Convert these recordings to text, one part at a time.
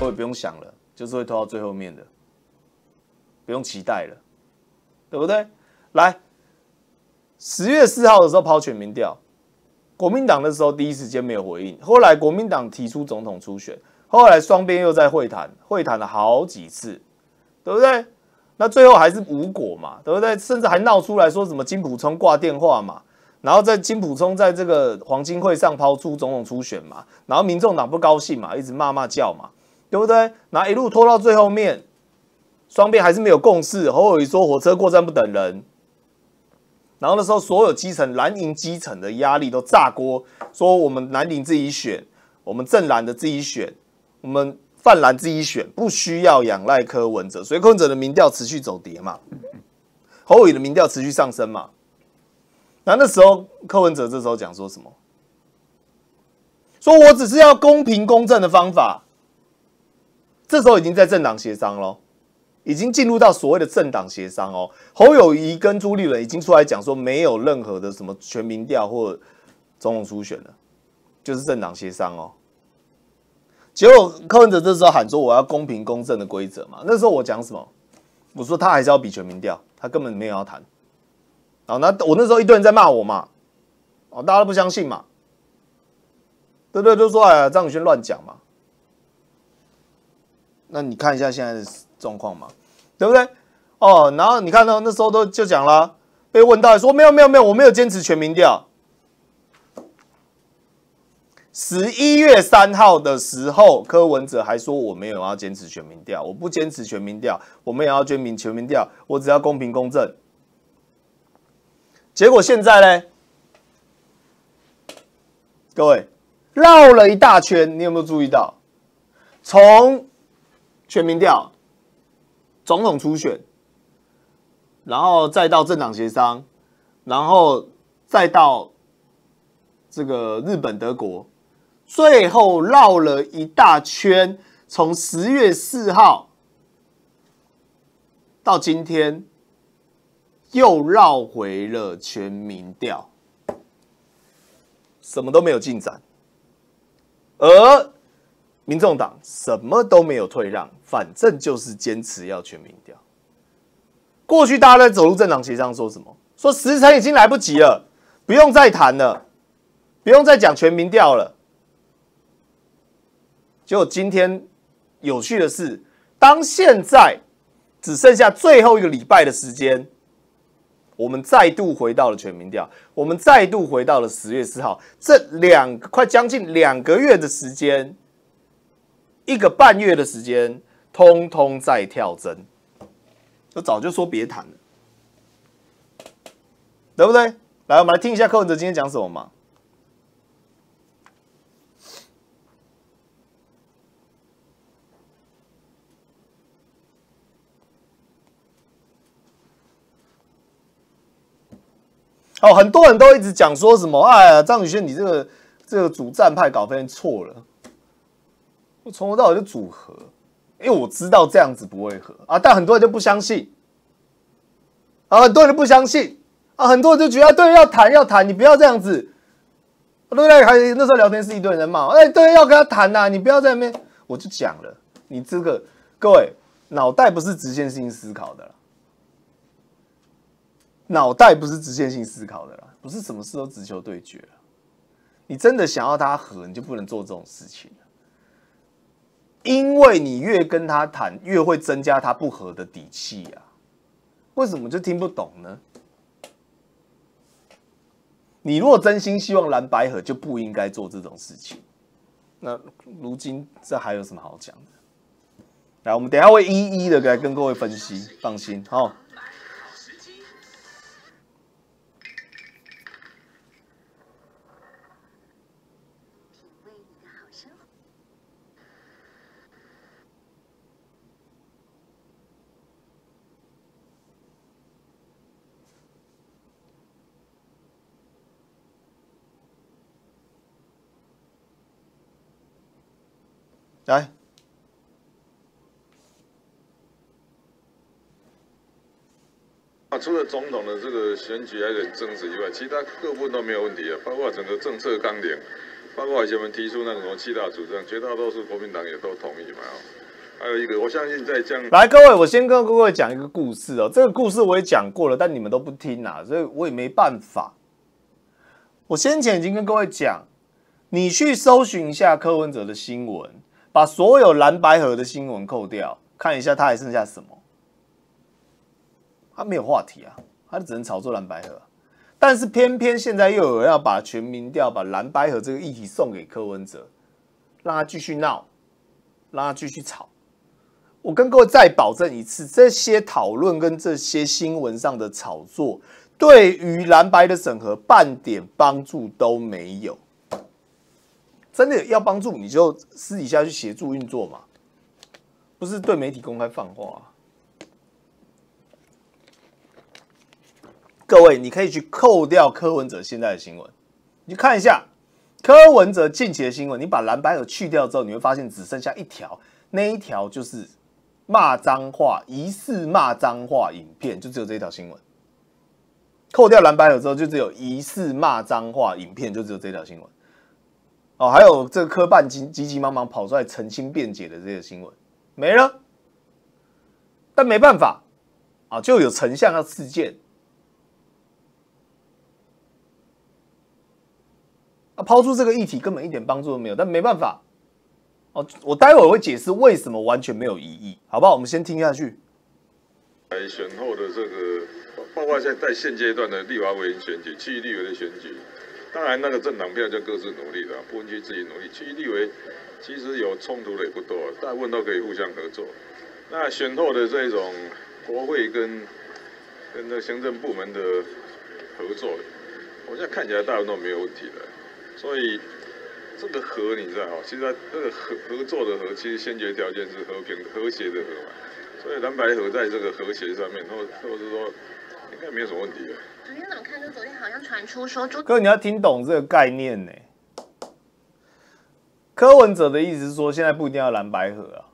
各位不用想了，就是会拖到最后面的，不用期待了，对不对？来，10月4号的时候抛全民调，国民党那时候第一时间没有回应，后来国民党提出总统初选，后来双边又在会谈了好几次，对不对？那最后还是无果嘛，对不对？甚至还闹出来说什么金溥聪挂电话嘛，然后在金溥聪在这个黄金会上抛出总统初选嘛，然后民众党不高兴嘛，一直骂叫嘛，对不对？然后一路拖到最后面，双边还是没有共识。侯友宜说火车过站不等人，然后那时候所有基层蓝营基层的压力都炸锅，说我们蓝营自己选，我们正蓝的自己选，我们泛蓝自己选，不需要仰赖柯文哲，所以柯文哲的民调持续走跌嘛，侯友宜的民调持续上升嘛。那时候柯文哲这时候讲说什么？说我只是要公平公正的方法。这时候已经在政党协商咯，已经进入到所谓的政党协商哦。侯友宜跟朱立伦已经出来讲说，没有任何的什么全民调或总统初选了，就是政党协商哦。结果柯文哲这时候喊说我要公平公正的规则嘛，那时候我讲什么？我说他还是要比全民调，他根本没有要谈。哦，那我那时候一堆人在骂我嘛，哦，大家都不相信嘛，对不对？就说哎呀，张宇轩乱讲嘛。那你看一下现在的状况嘛，对不对？哦，然后你看到那时候都就讲了，被问到说没有，我没有坚持全民调。11月3号的时候，柯文哲还说我没有要坚持全民调，我不坚持全民调，我们也要全民调，我只要公平公正。结果现在呢，各位绕了一大圈，你有没有注意到？从全民调、总统初选，然后再到政党协商，然后再到这个日本、德国。最后绕了一大圈，从10月4号到今天，又绕回了全民调，什么都没有进展，而民众党什么都没有退让，反正就是坚持要全民调。过去大家在走入政党协商说什么？说时辰已经来不及了，不用再谈了，不用再讲全民调了。结果今天有趣的是，当现在只剩下最后一个礼拜的时间，我们再度回到了全民调，我们再度回到了10月4号，这快将近2个月的时间，1个半月的时间，通通在跳针，就早就说别谈了，对不对？来，我们来听一下柯文哲今天讲什么嘛。哦，很多人都一直讲说什么，哎呀，张宇轩，你这个主战派搞非常错了。我从头到尾就主和，因为我知道这样子不会和啊，但很多人就不相信啊，很多人就不相信啊，很多人就觉得对，要谈，你不要这样子，对不对？还那时候聊天室一堆人在骂，哎，对，要跟他谈呐，你不要在那边，我就讲了，你这个各位脑袋不是直线性思考的啦。脑袋不是直线性思考的啦，不是什么事都直球对决啦。你真的想要他和，你就不能做这种事情了，因为你越跟他谈，越会增加他不和的底气啊。为什么就听不懂呢？你如果真心希望蓝白合，就不应该做这种事情。那如今这还有什么好讲的？来，我们等一下会一一的来跟各位分析，放心，好。来， 除了总统的这个选举还有点争执以外，其他各部分都没有问题啊，包括整个政策纲领，包括以前我们提出那个什么7大主张，绝大多数国民党也都同意嘛。还有一个，我相信在这样来，各位，我先跟各位讲一个故事哦。这个故事我也讲过了，但你们都不听啊，所以我也没办法。我先前已经跟各位讲，你去搜寻一下柯文哲的新闻，把所有蓝白合的新闻扣掉，看一下他还剩下什么。他没有话题啊，他只能炒作蓝白合。但是偏偏现在又有人要把全民调、把蓝白合这个议题送给柯文哲，让他继续闹，让他继续吵。我跟各位再保证一次，这些讨论跟这些新闻上的炒作，对于蓝白的审核半点帮助都没有。真的要帮助，你就私底下去协助运作嘛，不是对媒体公开放话啊。各位，你可以去扣掉柯文哲现在的新闻，你去看一下柯文哲近期的新闻。你把蓝白合去掉之后，你会发现只剩下一条，那一条就是骂脏话、疑似骂脏话影片，就只有这一条新闻。扣掉蓝白合之后，就只有疑似骂脏话影片，就只有这条新闻。哦，还有这个科办急急忙忙跑出来澄清辩解的这些新闻没了，但没办法啊，就有丞相要事件。抛出这个议题根本一点帮助都没有，但没办法。哦，我待会会解释为什么完全没有异议，好不好？我们先听下去。 来选后的这个，包括在现阶段的立法委员选举、区域立委的选举，当然那个政党票就各自努力了，不分区自己努力。区域立委其实有冲突的也不多，大部分都可以互相合作。那选后的这种国会跟那行政部门的合作，我现在看起来大部分都没有问题的。所以这个和你知道哈，其实它这个合作的和，其实先决条件是和平和谐的和嘛。所以蓝白合在这个和谐上面，或者是说应该没有什么问题的。 昨天怎么看？就昨天好像传出说， 各位你要听懂这个概念呢。柯文哲的意思是说，现在不一定要蓝白合啊，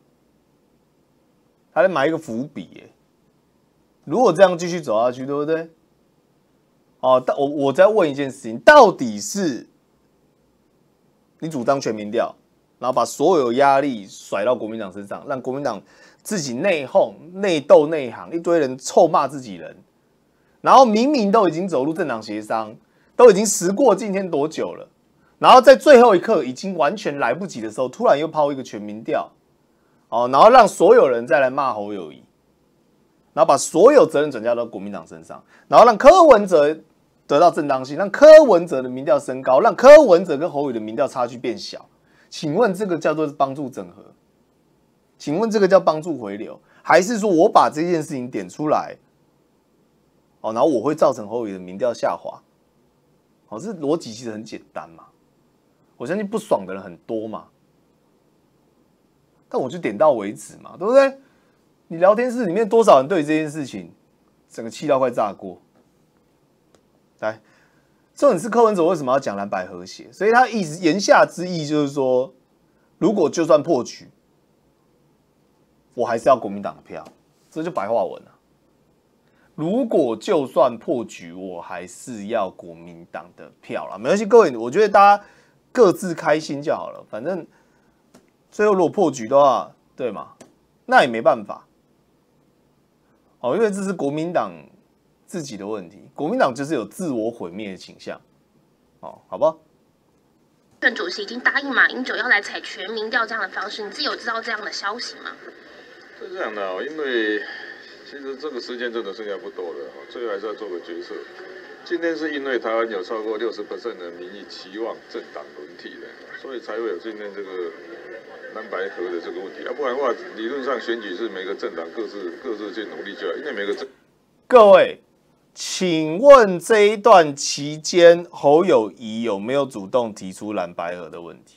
他在埋一个伏笔耶。如果这样继续走下去，对不对？哦，我再问一件事情，到底是你主张全民调，然后把所有压力甩到国民党身上，让国民党自己内讧、内斗、内行，一堆人臭骂自己人，然后明明都已经走入政党协商，都已经时过境迁多久了，然后在最后一刻已经完全来不及的时候，突然又抛一个全民调，哦，然后让所有人再来骂侯友宜，然后把所有责任转嫁到国民党身上，然后让柯文哲得到正当性，让柯文哲的民调升高，让柯文哲跟侯友宜的民调差距变小。请问这个叫做帮助整合？请问这个叫帮助回流，还是说我把这件事情点出来，哦，然后我会造成侯友宜的民调下滑？哦，这逻辑其实很简单嘛。我相信不爽的人很多嘛，但我就点到为止嘛，对不对？你聊天室里面多少人对这件事情整个气到快炸锅？来，重点是柯文哲为什么要讲蓝白和谐？所以他言下之意就是说，如果就算破局，我还是要国民党的票，这就白话文了。如果就算破局，我还是要国民党的票啦。没关系，各位，我觉得大家各自开心就好了。反正最后如果破局的话，对吗？那也没办法。哦，因为这是国民党自己的问题，国民党就是有自我毁灭的倾向，哦，好不好？ 任主席已经答应马英九要来采全民调这样的方式，你自己有知道这样的消息吗？ 是这样的哦，因为其实这个时间真的剩下不多了，最后还是要做个决策。今天是因为台湾有超过60% 的民意期望政党轮替的，所以才会有今天这个蓝白合的这个问题。不然的话，理论上选举是每个政党各自去努力就好，因为每个各位。请问这一段期间，侯友宜有没有主动提出蓝白合的问题？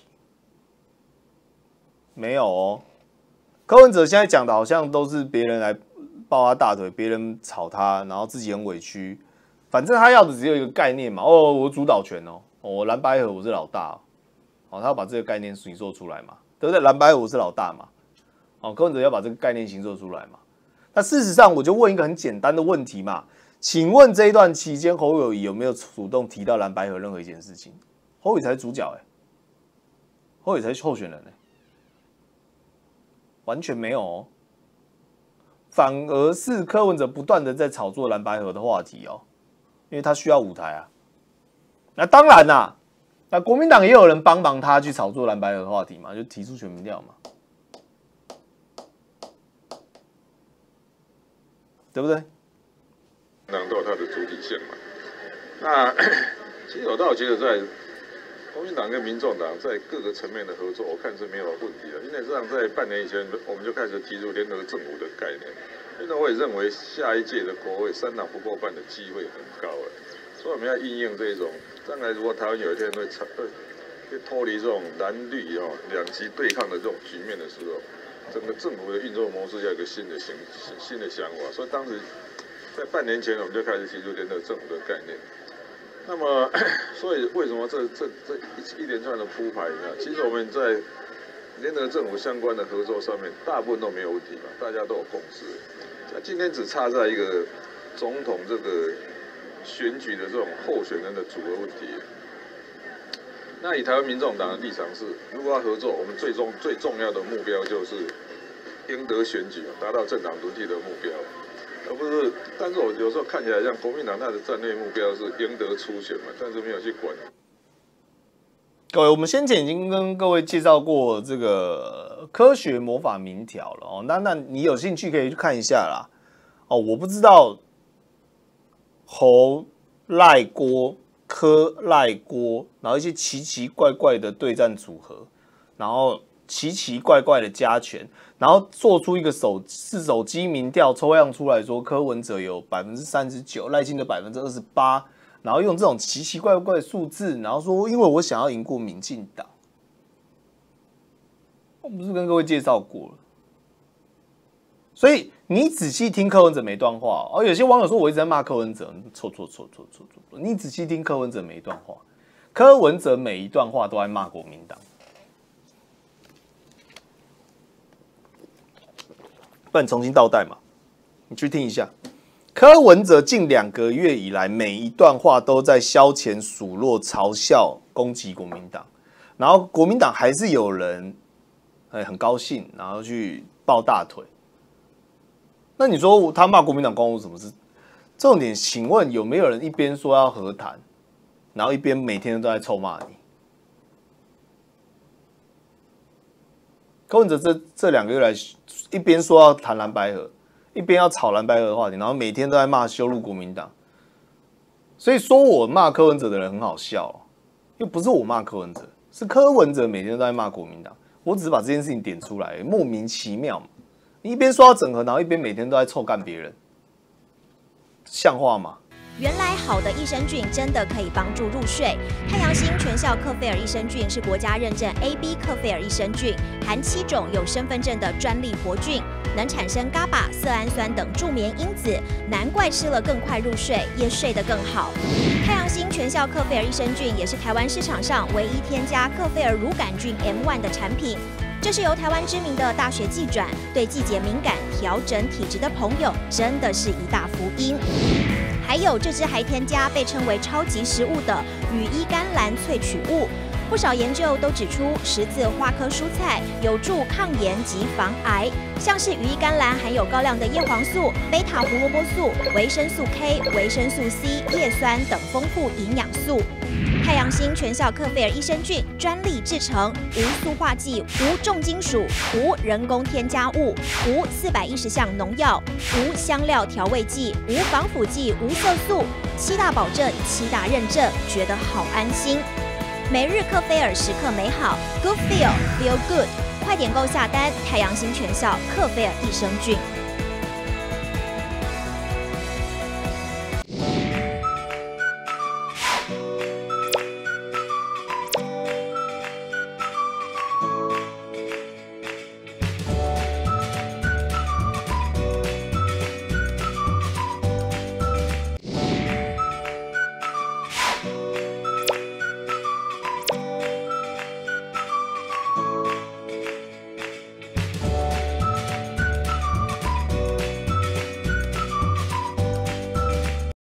没有哦。柯文哲现在讲的好像都是别人来抱他大腿，别人吵他，然后自己很委屈。反正他要的只有一个概念嘛，哦，我主导权哦，我蓝白合我是老大哦，他要把这个概念形塑出来嘛，对不对？蓝白合我是老大嘛，哦，柯文哲要把这个概念形塑出来嘛。 那事实上，我就问一个很简单的问题嘛，请问这一段期间，侯友宜有没有主动提到蓝白合任何一件事情？侯友宜才是主角侯友宜才是候选人完全没有哦，反而是柯文哲不断的在炒作蓝白合的话题哦，因为他需要舞台啊。那当然啦，那国民党也有人帮忙他去炒作蓝白合的话题嘛，就提出全民调嘛。对不对？ 党都有它的主体性嘛。那其实我倒觉得，在国民党跟民众党在各个层面的合作，我看是没有问题的。因为实际上在半年以前，我们就开始提出联合政府的概念。现在我也认为下一届的国会3党不过半的机会很高所以我们要应用这种。将来如果台湾有一天会脱离这种蓝绿两极对抗的这种局面的时候，整个政府的运作模式要有一个新的想法，所以当时在半年前我们就开始提出联合政府的概念。那么，所以为什么这一连串的铺排呢？其实我们在联合政府相关的合作上面，大部分都没有问题嘛，大家都有共识。那今天只差在一个总统这个选举的这种候选人的组合问题。那以台湾民众党的立场是，如果要合作，我们最重要的目标就是赢得选举，达到政党轮替的目标，而不是。但是我有时候看起来像国民党他的战略目标是赢得初选嘛，但是没有去管。 各位，我们先前已经跟各位介绍过这个科学魔法民调了哦，那你有兴趣可以去看一下啦。哦，我不知道侯赖郭。柯赖郭，然后一些奇奇怪怪的对战组合，然后奇奇怪怪的加权，然后做出一个手机民调抽样出来说，柯文哲有39%，赖清德28%，然后用这种奇奇怪怪的数字，然后说因为我想要赢过民进党，我不是跟各位介绍过了，所以你仔细听柯文哲每段话有些网友说我一直在骂柯文哲，错。你仔细听柯文哲每一段话，柯文哲每一段话都在骂国民党。不然重新倒带嘛，你去听一下，柯文哲近2个月以来每一段话都在消遣、数落、嘲笑、攻击国民党，然后国民党还是有人很高兴，然后去抱大腿。那你说他骂国民党关我什么事？重点，请问有没有人一边说要和谈，然后一边每天都在臭骂你？柯文哲这2个月来，一边说要谈蓝白合，一边要炒蓝白合的话题，然后每天都在骂羞辱国民党。所以说我骂柯文哲的人很好笑又不是我骂柯文哲，是柯文哲每天都在骂国民党。我只是把这件事情点出来，莫名其妙嘛。你一边说要整合，然后一边每天都在臭干别人，像话吗？ 原来好的益生菌真的可以帮助入睡。太阳星全效克菲尔益生菌是国家认证 AB 克菲尔益生菌，含7种有身份证的专利活菌，能产生伽巴、色氨酸等助眠因子，难怪吃了更快入睡，也睡得更好。太阳星全效克菲尔益生菌也是台湾市场上唯一添加克菲尔乳杆菌 M1 的产品。这是由台湾知名的大学季转，对季节敏感、调整体质的朋友真的是一大福音。还有这支还添加被称为超级食物的羽衣甘蓝萃取物，不少研究都指出十字花科蔬菜有助抗炎及防癌，像是羽衣甘蓝含有高量的叶黄素、贝塔胡萝卜素、维生素 K、维生素 C、叶酸等丰富营养素。太阳星全效克菲尔益生菌专利制成，无塑化剂、无重金属、无人工添加物、无410项农药、无香料调味剂、无防腐剂、无色素，7大保证、7大认证，觉得好安心。每日克菲尔，时刻美好 ，Good Feel Good， 快点购下单！太阳星全效克菲尔益生菌。